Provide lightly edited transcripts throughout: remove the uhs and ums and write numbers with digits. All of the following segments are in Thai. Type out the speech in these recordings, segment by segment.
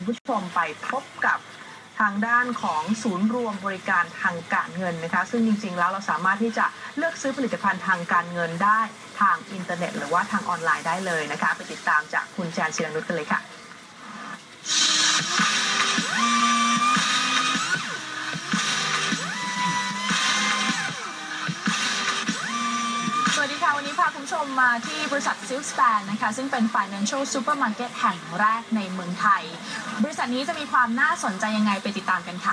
ผู้ชมไปพบกับทางด้านของศูนย์รวมบริการทางการเงินนะคะซึ่งจริงๆแล้วเราสามารถที่จะเลือกซื้อผลิตภัณฑ์ทางการเงินได้ทางอินเทอร์เน็ตหรือว่าทางออนไลน์ได้เลยนะคะไปติดตามจากคุณแจนศิรนุชกันเลยค่ะสวัสดีค่ะวันนี้พาคุณผู้ชมมาที่บริษัท Silkspan นะคะซึ่งเป็น Financial Supermarket แห่งแรกในเมืองไทยบริษัทนี้จะมีความน่าสนใจยังไงไปติดตามกันค่ะ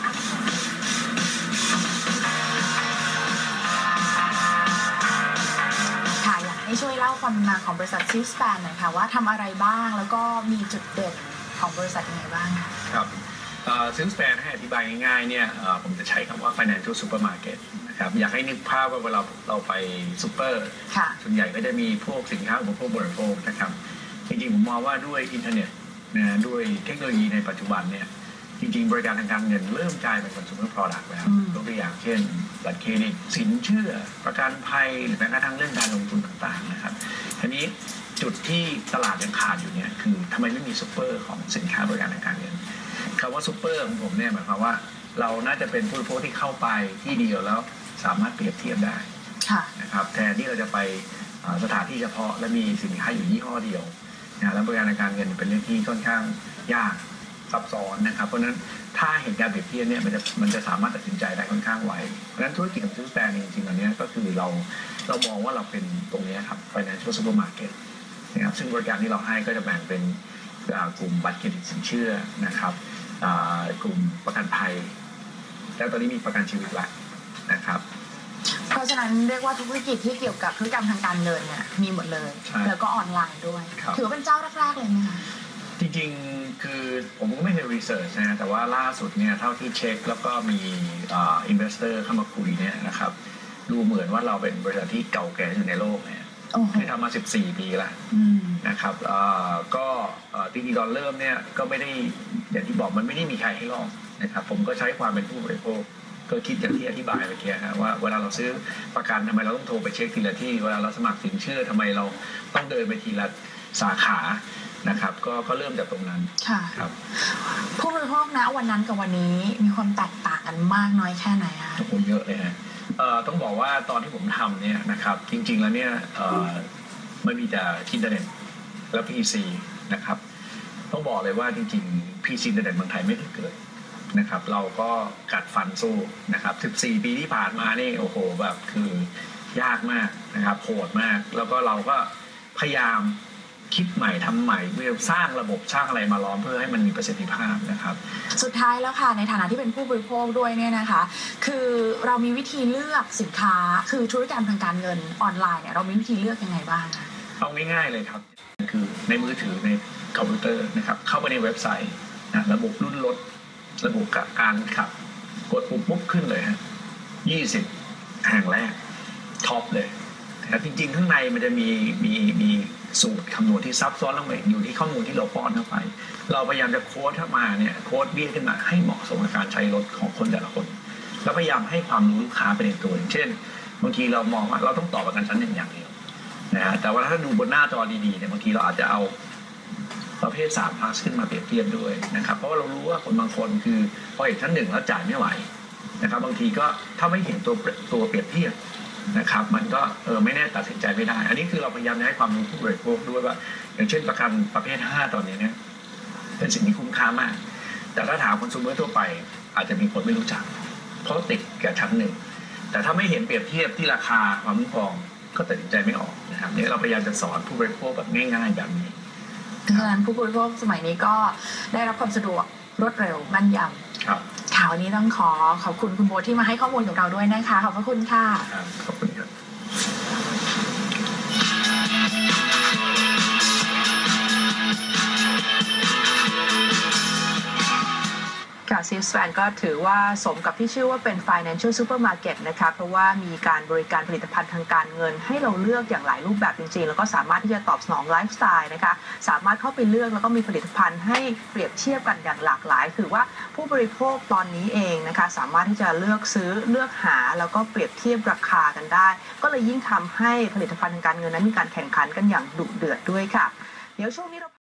ค่ะอยากให้ช่วยเล่าความมาของบริษัท Silkspan หน่อยค่ะว่าทำอะไรบ้างแล้วก็มีจุดเด่นของบริษัทยังไงบ้างครับSilkspan ให้อธิบายง่ายๆเนี่ยผมจะใช้คำว่า Financial Supermarketครับอยากให้นึกภาพว่าเวลาเราไปซูเปอร์ส่วนใหญ่ก็จะมีพวกสินค้าอุปโภคบริโภคนะครับจริงๆผมมองว่าด้วยอินเทอร์เน็ตนะด้วยเทคโนโลยีในปัจจุบันเนี่ยจริงๆบริการทางการเงินเริ่มกลายเป็น consumer product แล้วตัวอย่างเช่นบัตรเครดิตสินเชื่อประกันภัยหรือแม้กระทั่งเรื่องการลงทุนต่างๆนะครับทีนี้จุดที่ตลาดยังขาดอยู่เนี่ยคือทำไมไม่มีซูเปอร์ของสินค้าบริการทางการเงินคำว่าซูเปอร์ของผมเนี่ยหมายความว่าเราน่าจะเป็นผู้บริโภคที่เข้าไปที่เดียวแล้วสามารถเปรียบเทียบได้นะครับแทนที่เราจะไปสถานที่เฉพาะและมีสินค้าอยู่ยี่ห้อเดียวนะแล้วบริการทางการเงินเป็นเรื่องที่ค่อนข้างยากซับซ้อนนะครับเพราะฉะนั้นถ้าเห็นการเปรียบเทียบเนี่ยมันจะสามารถตัดสินใจได้ค่อนข้างไวเพราะฉะนั้นธุรกิจของSilkspanจริงๆอันนี้ก็คือเรามองว่าเราเป็นตรงนี้ครับ Financial Supermarket นะครับซึ่งบริการที่เราให้ก็จะแบ่งเป็นกลุ่มบัตรเครดิตสินเชื่อนะครับกลุ่มประกันภัยแล้วตอนนี้มีประกันชีวิตแล้วนะครับเพราะฉะนั้นเรียกว่าธุรกิจที่เกี่ยวกับธุรกรรมทางการเงินเนี่ยมีหมดเลยแล้วก็ออนไลน์ด้วยถือว่าเป็นเจ้าแรกๆเลยไหมคะจริงๆคือผมก็ไม่เคยรีเสิร์ชนะแต่ว่าล่าสุดเนี่ยเท่าที่เช็คแล้วก็มีอินเวสเตอร์เข้ามาคุยเนี่ยนะครับดูเหมือนว่าเราเป็นบริษัทที่เก่าแก่ที่สุดในโลกเนี่ยที่ทำมา14 ปีแล้วนะครับก็จริงๆตอนเริ่มเนี่ยก็ไม่ได้อย่างที่บอกมันไม่ได้มีใครให้ลองนะครับผมก็ใช้ความเป็นผู้บริโภคก็คิดอย่างที่อธิบายเมื่อกี้ว่าเวลาเราซื้อประกันทำไมเราต้องโทรไปเช็คทีละที่เวลาเราสมัครสินเชื่อทำไมเราต้องเดินไปทีละสาขานะครับก็เริ่มจากตรงนั้นค่ะครับผู้บริโภคนะวันนั้นกับวันนี้มีความแตกต่างกันมากน้อยแค่ไหนคะโอ้โหเยอะเลยฮะต้องบอกว่าตอนที่ผมทำเนี่ยนะครับจริงๆแล้วเนี่ยไม่มีแต่อินเทอร์เน็ตและ PC นะครับต้องบอกเลยว่าจริงๆ PC อินเทอร์เน็ตเมืองไทยไม่เคยเกิดนะครับเราก็กัดฟันสู้นะครับ14 ปีที่ผ่านมานี่โอ้โหแบบคือยากมากนะครับโหดมากแล้วก็เราก็พยายามคิดใหม่ทำใหม่เพื่อสร้างระบบสร้างอะไรมาล้อมเพื่อให้มันมีประสิทธิภาพนะครับสุดท้ายแล้วค่ะในฐานะที่เป็นผู้บริโภคด้วยเนี่ยนะคะคือเรามีวิธีเลือกสินค้าคือธุรกรรมทางการเงินออนไลน์เนี่ยเรามีวิธีเลือกยังไงบ้างเอาง่ายๆเลยครับคือในมือถือในคอมพิวเตอร์นะครับเข้าไปในเว็บไซต์ระบบรุ่นรถระบบการขับกดปุ่มปุ๊บขึ้นเลยฮะ20 แห่งแรกท็อปเลยแต่จริงๆข้างในมันจะมีสูตรคำนวณที่ซับซ้อนลงไปอยู่ที่ข้อมูลที่เราป้อนเข้าไปเราพยายามจะโค้ดเข้ามาเนี่ยโค้ดเบี้ยขึ้นมาให้เหมาะสมกับการใช้รถของคนแต่ละคนแล้วพยายามให้ความรู้ลูกค้าไปในตัวอย่างเช่นบางทีเรามองว่าเราต้องต่อประกันชั้น 1อย่างเดียวนะฮะแต่ว่าถ้าดูบนหน้าจอดีๆเนี่ยบางทีเราอาจจะเอาประเภท3 plus ขึ้นมาเปรียบเทียบด้วยนะครับเพราะว่าเรารู้ว่าคนบางคนคือพอเห็นชั้น 1แล้วจ่ายไม่ไหวนะครับบางทีก็ถ้าไม่เห็นตัวเปรียบเทียบนะครับมันก็ไม่แน่ตัดสินใจไม่ได้อันนี้คือเราพยายามให้ความรู้ผู้บริโภคด้วยว่าอย่างเช่นประกันประเภท5ตอนนี้เนี่ยเป็นสิ่งที่คุ้มค่ามากแต่ถ้าถามคนซูเมอร์ทั่วไปอาจจะมีคนไม่รู้จักเพราะติดกับชั้น 1แต่ถ้าไม่เห็นเปรียบเทียบที่ราคาความคุ้มครองก็ตัดสินใจไม่ออกนะครับนี่เราพยายามจะสอนผู้บริโภคแบบง่ายๆแบบนี้ดังนั้นผู้บริโภคสมัยนี้ก็ได้รับความสะดวกรวดเร็วแม่นยำครับข่าวนี้ต้องขอบคุณคุณโบ๊ทที่มาให้ข้อมูลกับเราด้วยนะคะขอบพระคุณค่ะขอบคุณครับ Silkspan ก็ถือว่าสมกับที่ชื่อว่าเป็น Financial Supermarket นะคะเพราะว่ามีการบริการผลิตภัณฑ์ทางการเงินให้เราเลือกอย่างหลายรูปแบบจริงๆแล้วก็สามารถที่จะตอบสนองไลฟ์สไตล์นะคะสามารถเข้าไปเลือกแล้วก็มีผลิตภัณฑ์ให้เปรียบเทียบกันอย่างหลากหลายถือว่าผู้บริโภคตอนนี้เองนะคะสามารถที่จะเลือกซื้อเลือกหาแล้วก็เปรียบเทียบราคากันได้ก็เลยยิ่งทำให้ผลิตภัณฑ์ทางการเงินนั้นมีการแข่งขันกันอย่างดุเดือดด้วยค่ะเดี๋ยวช่วงนี้เรา